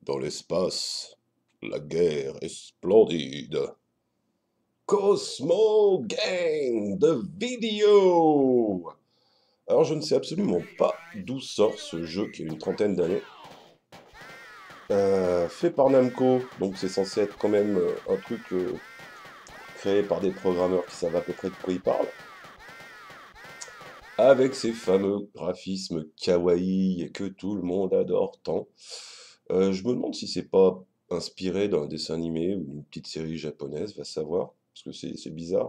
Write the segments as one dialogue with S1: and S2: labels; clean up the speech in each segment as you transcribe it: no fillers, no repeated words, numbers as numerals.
S1: Dans l'espace, la guerre est splendide. Cosmo Gang de vidéo. Alors je ne sais absolument pas d'où sort ce jeu qui a une trentaine d'années. Fait par Namco, donc c'est censé être quand même un truc créé par des programmeurs qui savent à peu près de quoi ils parlent. Avec ces fameux graphismes kawaii que tout le monde adore tant. Je me demande si c'est pas inspiré d'un dessin animé ou d'une petite série japonaise, va savoir, parce que c'est bizarre.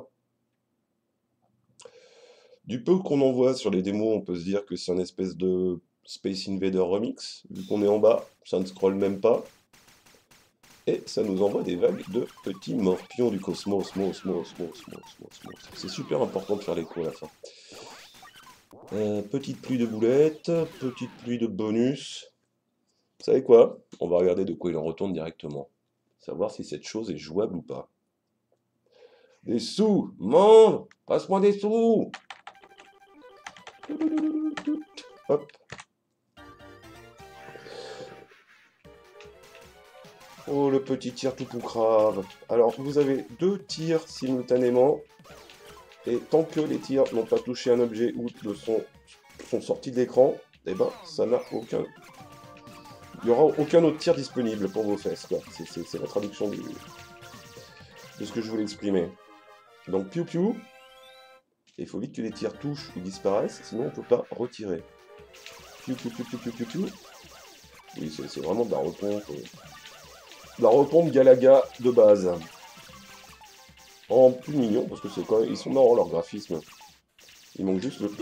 S1: Du peu qu'on en voit sur les démos, on peut se dire que c'est un espèce de Space Invader Remix, vu qu'on est en bas, ça ne scrolle même pas, et ça nous envoie des vagues de petits morpions du cosmos, C'est super important de faire l'écho à la fin. Petite pluie de boulettes, petite pluie de bonus. Vous savez quoi? On va regarder de quoi il en retourne directement. Savoir si cette chose est jouable ou pas. Des sous! Monde! Passe-moi des sous! Hop. Oh, le petit tir tout poucrave. Alors, vous avez deux tirs simultanément. Et tant que les tirs n'ont pas touché un objet ou sont sortis de l'écran, eh ben, ça n'a aucun... Il n'y aura aucun autre tir disponible pour vos fesses, quoi. C'est la traduction de ce que je voulais exprimer. Donc, piou piou. Et il faut vite que les tirs touchent ou disparaissent, sinon on ne peut pas retirer. Piou piou piou piou piou piou piou. Oui, c'est vraiment de la repompe. De la repompe Galaga de base. En plus mignon, parce que c'est quand même... Ils sont marrants leurs graphismes. Il manque juste le...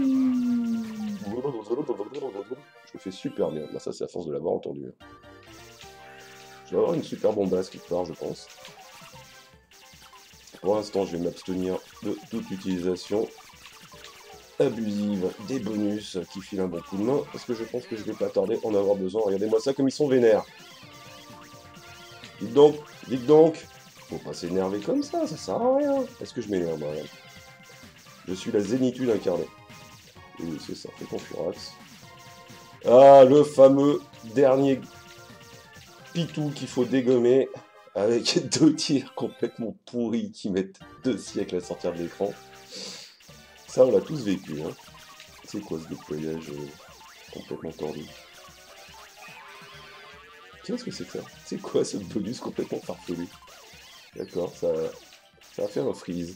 S1: Je le fais super bien. Bah, ça, c'est à force de l'avoir entendu. Je vais avoir une super bombasse quelque part, je pense. Pour l'instant, je vais m'abstenir de toute utilisation abusive des bonus qui filent un bon coup de main, parce que je pense que je vais pas tarder en avoir besoin. Regardez-moi ça comme ils sont vénères. Dites donc, dites donc. Faut pas s'énerver comme ça sert à rien. Est-ce que je m'énerve, moi? Je suis la zénitude incarnée. Oui, c'est ça, fais confiance. Ah, le fameux dernier pitou qu'il faut dégommer avec deux tirs complètement pourris qui mettent 2 siècles à sortir de l'écran. Ça, on l'a tous vécu, hein. C'est quoi ce déployage complètement tordu? Qu'est-ce que c'est que ça? C'est quoi ce bonus complètement farfelu? D'accord, ça va faire un freeze.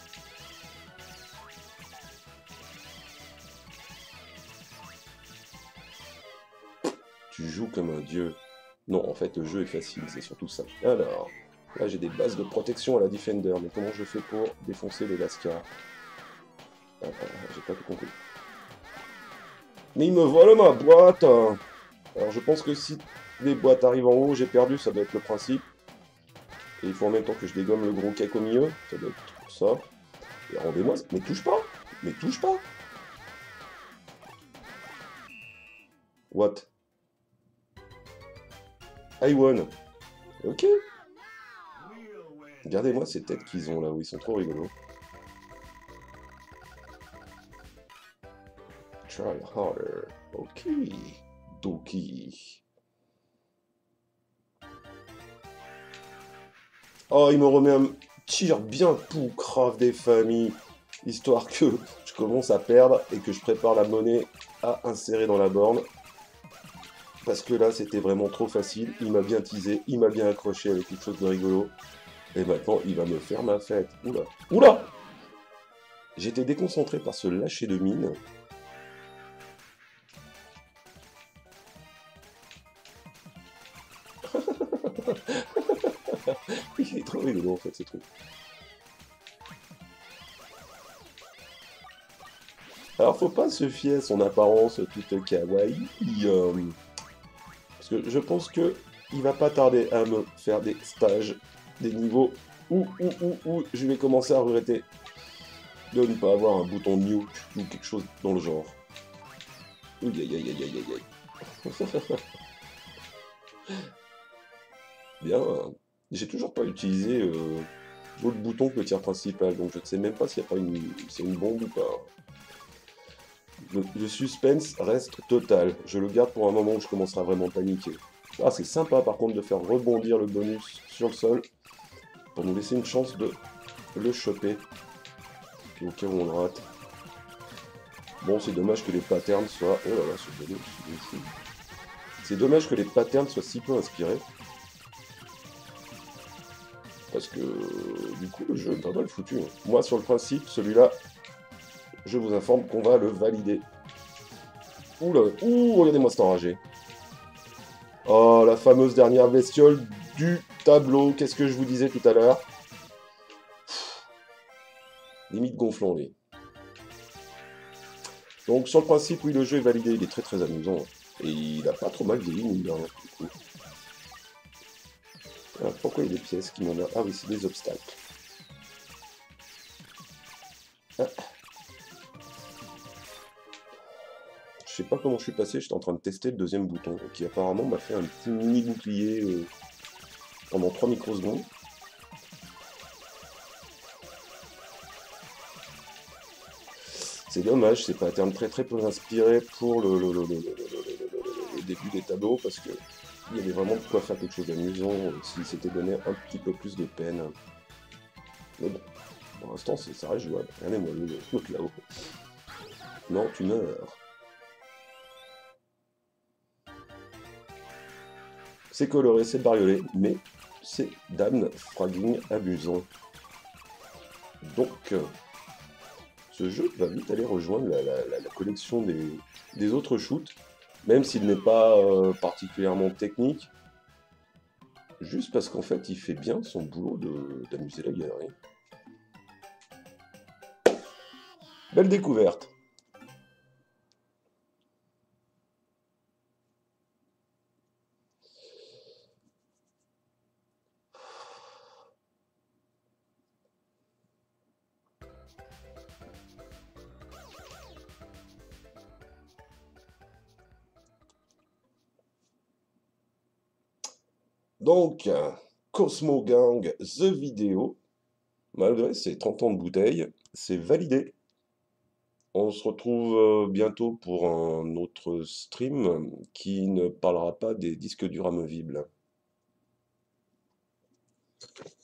S1: Tu joues comme un dieu. Non, en fait, le jeu est facile, c'est surtout ça. Alors, là, j'ai des bases de protection à la Defender, mais comment je fais pour défoncer les Lascar? J'ai pas tout compris. Mais il me vole ma boîte! Alors, je pense que si les boîtes arrivent en haut, j'ai perdu, ça doit être le principe. Et il faut en même temps que je dégomme le gros cake au milieu, ça doit être pour ça. Et rendez-moi, mais touche pas! Mais touche pas! What? I won! Ok! Regardez-moi ces têtes qu'ils ont là, où ils sont trop rigolos. Try harder. Ok. Doki. Oh, il me remet un tir bien poucrave des familles. Histoire que je commence à perdre et que je prépare la monnaie à insérer dans la borne. Parce que là, c'était vraiment trop facile. Il m'a bien teasé, il m'a bien accroché avec quelque chose de rigolo. Et maintenant, il va me faire ma fête. Oula. Oula! J'étais déconcentré par ce lâcher de mine. Il est trop rigolo en fait ce truc. Alors faut pas se fier à son apparence toute kawaii. Parce que je pense que il va pas tarder à me faire des stages, des niveaux où je vais commencer à regretter de ne pas avoir un bouton nuke ou quelque chose dans le genre. Ouh, aïe aïe aïe aïe aïe aïe. Bien, j'ai toujours pas utilisé d'autres boutons que le tir principal, donc je ne sais même pas s'il y a pas c'est une bombe ou pas. Le suspense reste total. Je le garde pour un moment où je commencerai à vraiment paniquer. Ah, c'est sympa par contre de faire rebondir le bonus sur le sol pour nous laisser une chance de le choper au cas où on le rate. Bon, c'est dommage que les patterns soient... Oh là là, ce bonus, il est fou. C'est dommage que les patterns soient si peu inspirés. Parce que du coup, le jeu est pas mal foutu, hein. Moi, sur le principe, celui-là, je vous informe qu'on va le valider. Ouh là, ouh, regardez-moi cet enragé. Oh, la fameuse dernière bestiole du tableau. Qu'est-ce que je vous disais tout à l'heure? Limite gonflant, lui. Donc, sur le principe, oui, le jeu est validé. Il est très très amusant. Et il a pas trop mal vieilli, mine de rien, du coup. Alors, pourquoi il y a des pièces qui m'emmerdent? Ah oui, c'est des obstacles. Ah, je sais pas comment je suis passé, j'étais en train de tester le deuxième bouton, qui apparemment m'a fait un petit mini bouclier pendant 3 microsecondes. C'est dommage, c'est pas un terme très très peu inspiré pour le début des tableaux, parce que il y avait vraiment de quoi faire quelque chose d'amusant s'il s'était donné un petit peu plus de peine. Mais bon, pour l'instant ça reste jouable. Regardez-moi l'autre là-haut. Non, tu meurs. C'est coloré, c'est bariolé, mais c'est damn fragging amusant. Donc, ce jeu va vite aller rejoindre la collection des autres shoots, même s'il n'est pas particulièrement technique, juste parce qu'en fait il fait bien son boulot d'amuser la galerie. Belle découverte. Donc, Cosmo Gang The Video, malgré ses 30 ans de bouteille, c'est validé. On se retrouve bientôt pour un autre stream qui ne parlera pas des disques durs amovibles.